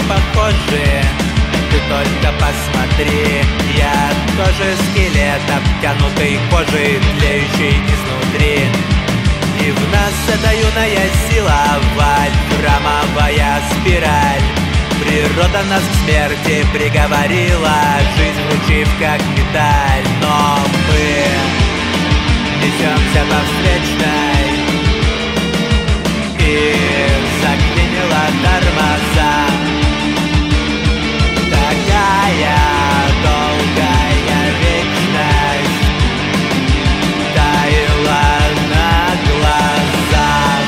похожи. Ты только посмотри, я тоже скелет, обтянутый кожей, тлеющий изнутри. И в нас эта юная сила, вольфрамовая спираль. Природа нас к смерти приговорила, жизнь вручив как медаль. Но мы несемся по встречной, и заклинило тормоза. Такая долгая вечность таяла на глазах.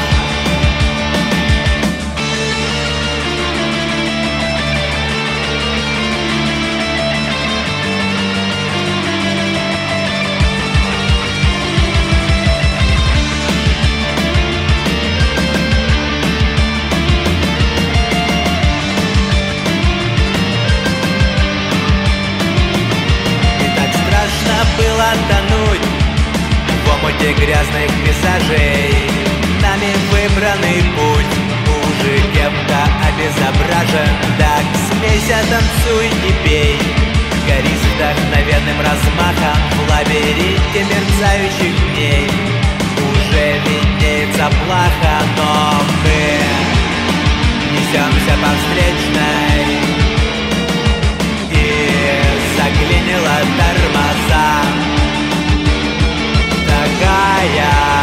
Было тонуть в омуте грязных пейзажей. Нами выбранный путь уже кем-то обезображен. Так смейся, танцуй и пей, гори с вдохновенным размахом в лабиринте мерцающих дней. Уже виднеется плаха, но мы несемся по встречной, и заклинило тормоза. Такая